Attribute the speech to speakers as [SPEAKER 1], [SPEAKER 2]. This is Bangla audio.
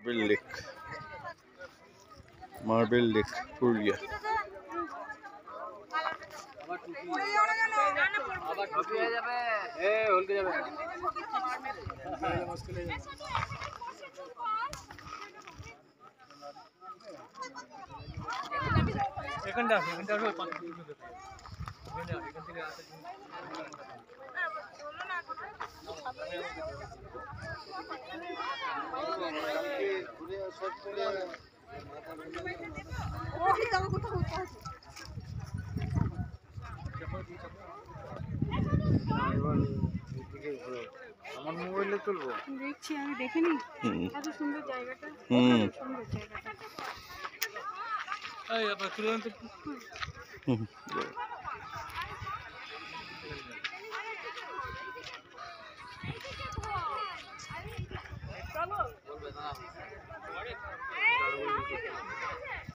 [SPEAKER 1] Marble lake Purulia.
[SPEAKER 2] আমার মোবাইলে তুলবো,
[SPEAKER 3] দেখছি আমি, দেখিনি এত সুন্দর জায়গাটা। সুন্দর জায়গাটা।